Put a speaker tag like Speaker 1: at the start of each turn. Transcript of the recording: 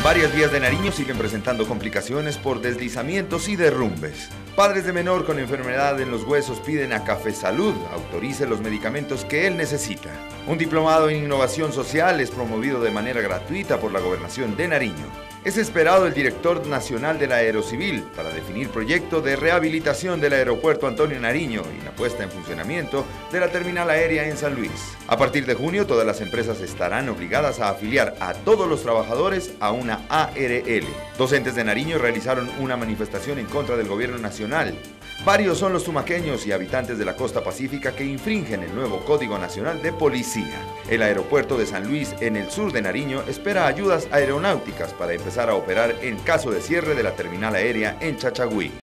Speaker 1: Varias vías de Nariño siguen presentando complicaciones por deslizamientos y derrumbes. Padres de menor con enfermedad en los huesos piden a Café Salud autorice los medicamentos que él necesita. Un diplomado en innovación social es promovido de manera gratuita por la Gobernación de Nariño. Es esperado el director nacional de la Aerocivil para definir proyecto de rehabilitación del aeropuerto Antonio Nariño y la puesta en funcionamiento de la terminal aérea en San Luis. A partir de junio, todas las empresas estarán obligadas a afiliar a todos los trabajadores a una ARL. Docentes de Nariño realizaron una manifestación en contra del gobierno nacional. Varios son los tumaqueños y habitantes de la costa pacífica que infringen el nuevo Código Nacional de Policía. El aeropuerto de San Luis, en el sur de Nariño, espera ayudas aeronáuticas para empezar a operar en caso de cierre de la terminal aérea en Chachagüí.